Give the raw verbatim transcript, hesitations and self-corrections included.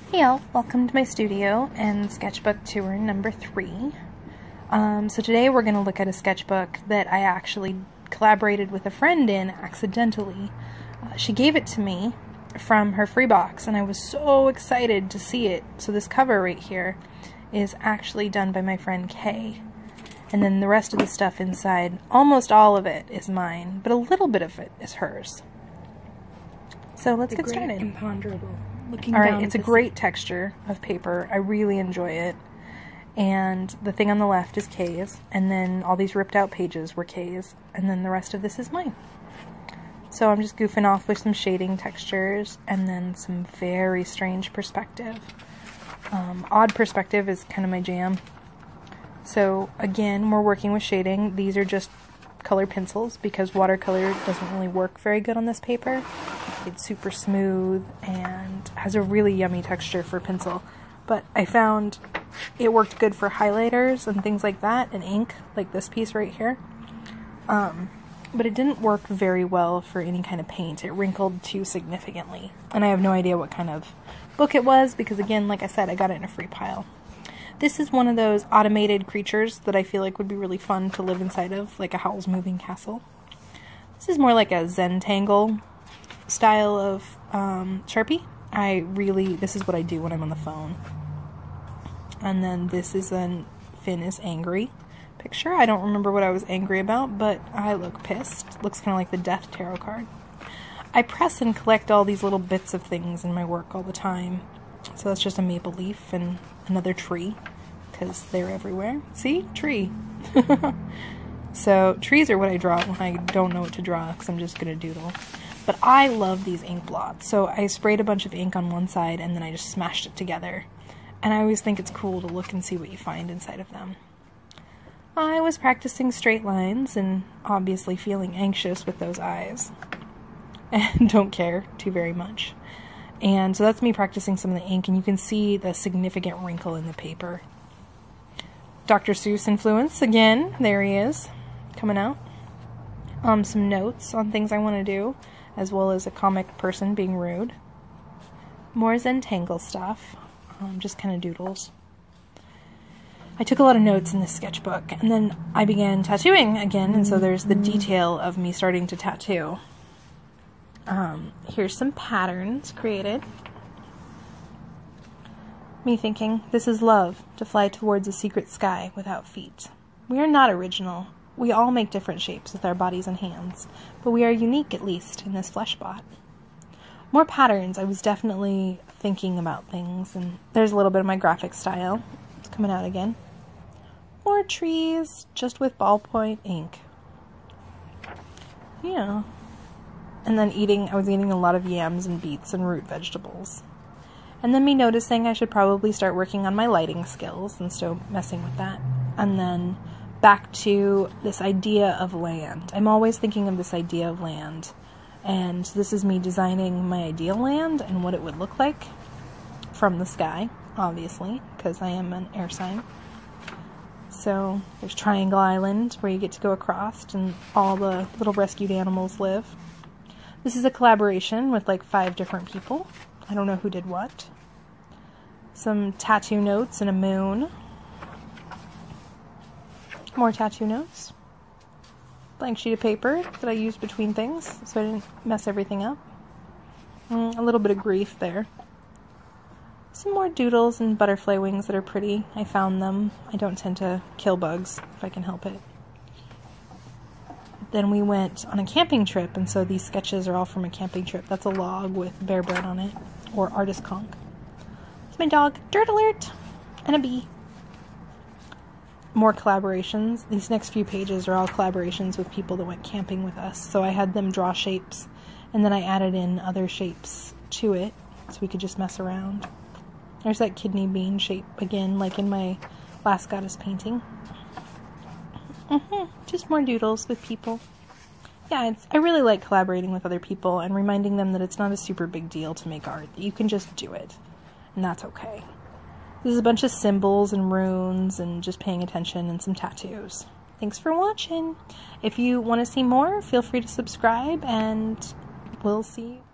Hey y'all, welcome to my studio and sketchbook tour number three. Um, so today we're going to look at a sketchbook that I actually collaborated with a friend in accidentally. Uh, she gave it to me from her free box and I was so excited to see it. So this cover right here is actually done by my friend Kay. And then the rest of the stuff inside, almost all of it is mine, but a little bit of it is hers. So let's the get started. Imponderable. Looking All right, down it's a to great see. texture of paper. I really enjoy it. And the thing on the left is Kay's, and then all these ripped out pages were Kay's, and then the rest of this is mine. So I'm just goofing off with some shading textures, and then some very strange perspective. Um, odd perspective is kind of my jam. So again, we're working with shading. These are just color pencils because watercolor doesn't really work very good on this paper. It's super smooth and has a really yummy texture for pencil. But I found it worked good for highlighters and things like that, and ink, like this piece right here. Um, but it didn't work very well for any kind of paint. It wrinkled too significantly. And I have no idea what kind of book it was because, again, like I said, I got it in a free pile. This is one of those automated creatures that I feel like would be really fun to live inside of, like a Howl's Moving Castle. This is more like a Zentangle style of um, Sharpie. I really, this is what I do when I'm on the phone. And then this is a Finn is angry picture. I don't remember what I was angry about, but I look pissed. Looks kind of like the Death Tarot card. I press and collect all these little bits of things in my work all the time. So that's just a maple leaf and another tree, because they're everywhere. See? Tree. So trees are what I draw when I don't know what to draw, because I'm just going to doodle. But I love these ink blots. So I sprayed a bunch of ink on one side and then I just smashed it together. And I always think it's cool to look and see what you find inside of them. I was practicing straight lines and obviously feeling anxious with those eyes. And don't care too very much. And so that's me practicing some of the ink, and you can see the significant wrinkle in the paper. Doctor Seuss influence, again, there he is, coming out. Um, some notes on things I want to do, as well as a comic person being rude. More Zentangle stuff, um, just kind of doodles. I took a lot of notes in this sketchbook, and then I began tattooing again, and so there's the detail of me starting to tattoo. Um, here's some patterns created. Me thinking, this is love, to fly towards a secret sky without feet. We are not original. We all make different shapes with our bodies and hands, but we are unique, at least, in this flesh bot. More patterns. I was definitely thinking about things, and there's a little bit of my graphic style. It's coming out again. More trees, just with ballpoint ink. Yeah. And then eating, I was eating a lot of yams and beets and root vegetables. And then me noticing I should probably start working on my lighting skills and still messing with that. And then back to this idea of land. I'm always thinking of this idea of land. And this is me designing my ideal land and what it would look like from the sky, obviously, because I am an air sign. So there's Triangle Island where you get to go across and all the little rescued animals live. This is a collaboration with like five different people. I don't know who did what. Some tattoo notes and a moon. More tattoo notes. Blank sheet of paper that I used between things so I didn't mess everything up. Mm, a little bit of grief there. Some more doodles and butterfly wings that are pretty. I found them. I don't tend to kill bugs if I can help it. Then we went on a camping trip, and so these sketches are all from a camping trip. That's a log with bear bread on it, or artist conch. It's my dog, Dirt Alert, and a bee. More collaborations. These next few pages are all collaborations with people that went camping with us. So I had them draw shapes, and then I added in other shapes to it, so we could just mess around. There's that kidney bean shape again, like in my last goddess painting. Mm-hmm. Just more doodles with people. Yeah, it's, I really like collaborating with other people and reminding them that it's not a super big deal to make art. That you can just do it, and that's okay. This is a bunch of symbols and runes and just paying attention and some tattoos. Thanks for watching. If you want to see more, feel free to subscribe, and we'll see you.